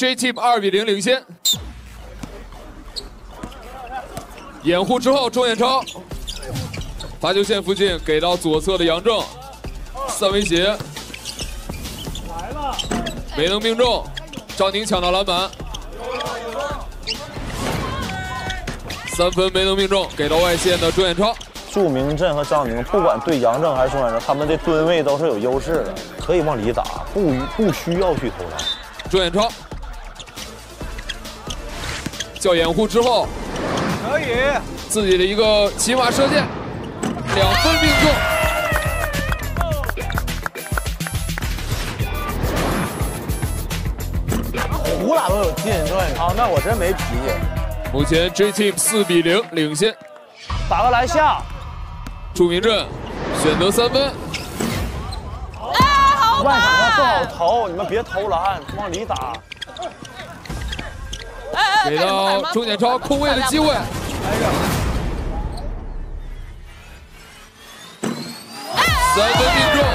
J Team 2比0领先。掩护之后，钟远超罚球线附近给到左侧的杨正，三维斜没能命中，张宁抢到篮板，3分没能命中，给到外线的钟远超。 祝明镇和张宁不管对杨正还是钟远超，他们的吨位都是有优势的，可以往里打，不需要去投篮。 钟远超叫掩护之后， 可以自己的一个骑马射箭，2分命中。 胡打都有进，钟远超，那我真没脾气。 目前 J Team 4比0领先。 打个篮下， 祝明镇选择3分。 外场他不好投，你们别投篮，往里打。 给到钟远超空位的机会。3分命中。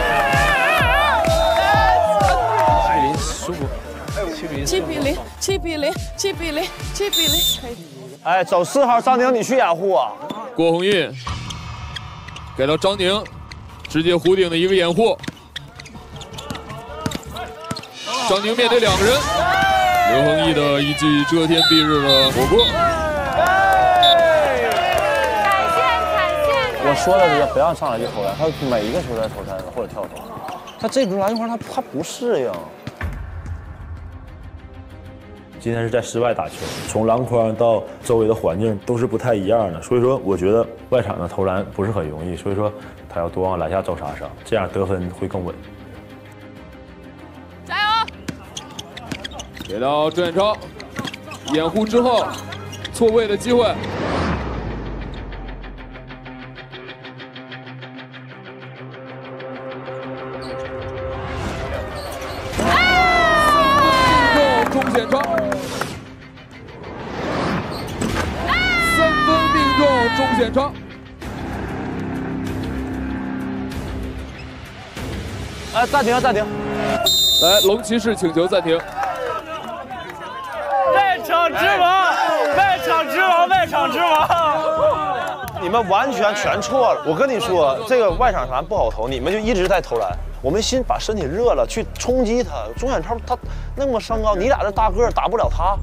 7比0，7比0，7比0，可以。 哎，走4号张宁，你去掩护啊。 郭宏运给到张宁，直接弧顶的一个掩护。张宁面对2个人，刘恒毅的一记遮天蔽日的火锅。 我说的是不让上来就投篮，他每一个球在投三分或者跳投，他这种篮球他不适应。今天是在室外打球，从篮筐到周围的环境都是不太一样的，所以说我觉得外场的投篮不是很容易，所以说他要多往篮下找杀伤，这样得分会更稳。 加油！ 给到郑远超，掩护之后错位的机会。钟显超，3分命中，钟显超。 哎，暂停，暂停！ 来，龙骑士请求暂停。 外场之王，外场之王，外场之王！ 你们完全错了。我跟你说，这个外场篮不好投，你们就一直在投篮。我们先把身体热了，去冲击他。钟远超他那么身高，你俩这大个儿打不了他。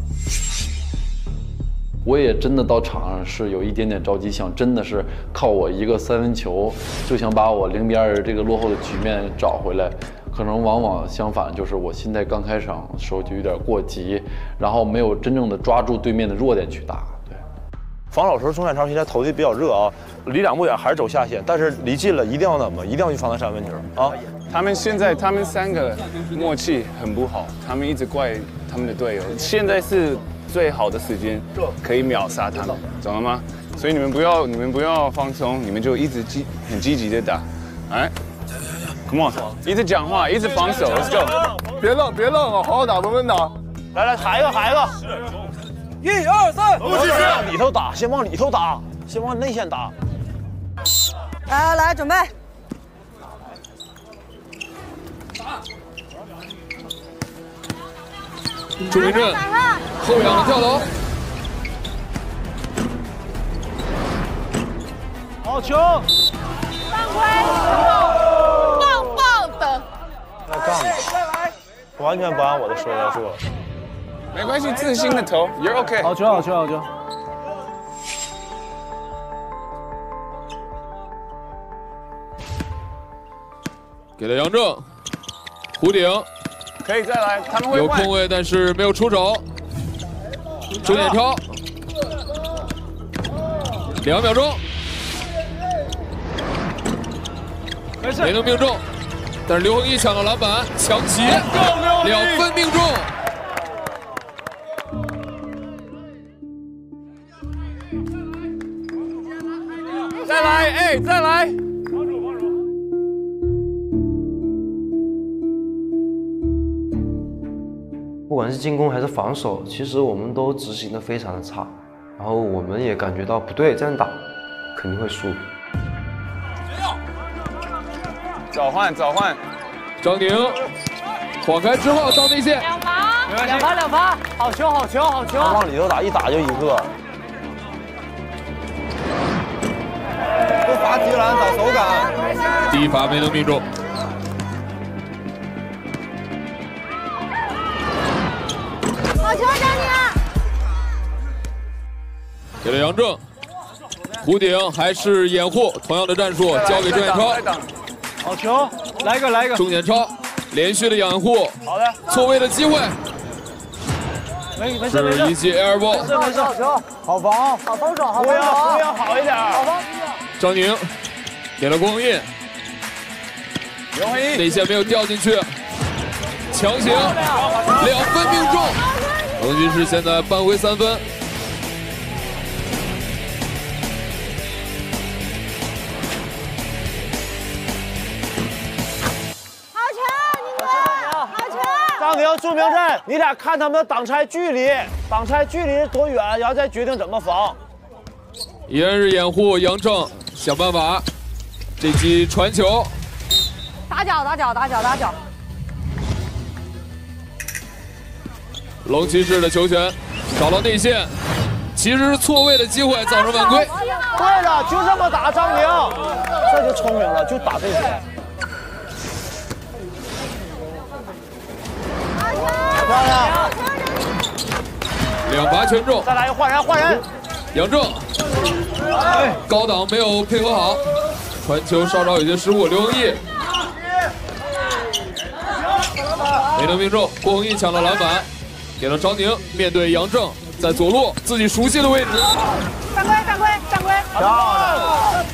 我也真的到场上是有一点点着急，想真的是靠我一个3分球就想把我0比2这个落后的局面找回来。可能往往相反，就是我心态刚开场的时候就有点过急，然后没有真正的抓住对面的弱点去打。对， 防守时候钟远超现在投的比较热啊，离2步远还是走下线，但是离近了一定要怎么，一定要去防他3分球啊。 他们现在他们3个默契很不好，他们一直怪他们的队友。现在是最好的时间，可以秒杀他们，懂了吗？所以你们不要放松，你们就一直很积极的打，哎 ，Come on， 一直讲话，一直防守 ，Let's go， 别愣哦，好好打，稳稳打。 来，抬一个，1、2、3，往里头打，先往里头打，先往内线打。 来，准备。 朱明镇后仰的跳投， 好球！ 犯规，棒棒的。 那杠吧，完全不按我的说来做。 没关系，自信的投 ，You're OK。 好球！ 给了杨正，弧顶。 可以再来，他们会有空位，但是没有出手。钟远超，2秒钟，没能命中，但是刘恒毅抢到篮板，抢起，2分命中。 再来，哎，再来。 不管是进攻还是防守，其实我们都执行的非常的差，然后我们也感觉到不对，这样打肯定会输。 找换， 张宁晃开之后到内线， 两罚，好球好球好球！ 往里头打，一打就一个。不罚提篮，找手感。 第一罚没能命中。 好球，张宁！ 给了杨正，弧顶还是掩护，同样的战术交给钟远超。 好球，来一个。 钟远超连续的掩护， 好的， 错位的机会。 没事是一记 air ball， 没事，好球，好防，好防守， 不要好一点。 好防。 张宁给了郭恒印，内线没有掉进去，强行2分命中，龙军是现在扳回3分。 张宁、祝明镇，你俩看他们的挡拆距离多远，然后再决定怎么防。 依然是掩护，杨正想办法，这记传球， 打脚。 龙骑士的球权找到内线，其实是错位的机会造成犯规。 对了，就这么打，张宁，这就聪明了，就打这些。漂亮 2罚全中， 再来一个换人。 杨正高档没有配合好，传球稍稍有些失误。刘恒毅没能命中，郭恒毅抢到篮板，给了张宁。面对杨正，在左路自己熟悉的位置。 犯规！ 漂亮！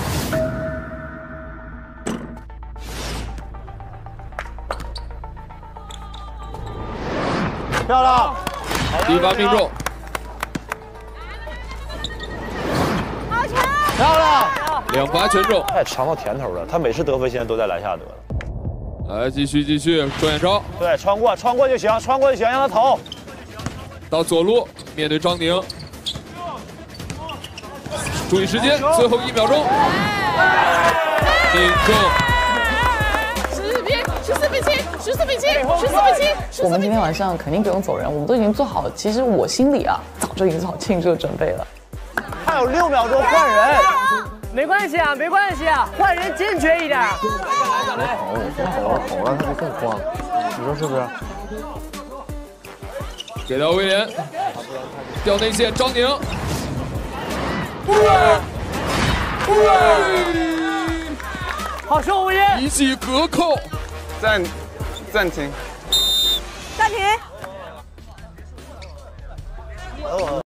漂亮！ 第一罚命中， 好球！ 漂亮 ！2罚全中， 他也尝到甜头了。他每次得分现在都在篮下得了。 来继续，钟远超对，穿过就行，让他投。 到左路面对张宁，注意时间，最后1秒钟，命中。 14比7， 我们今天晚上肯定不用走人，我们都已经做好，其实我心里啊早就已经做好庆祝的准备了。 还有6秒钟换人， 没关系啊，换人坚决一点。 好，让他就更慌，你说是不是？ 给到威廉，掉内线，张宁。 好球，吴彦！ 一记隔扣， 暂停。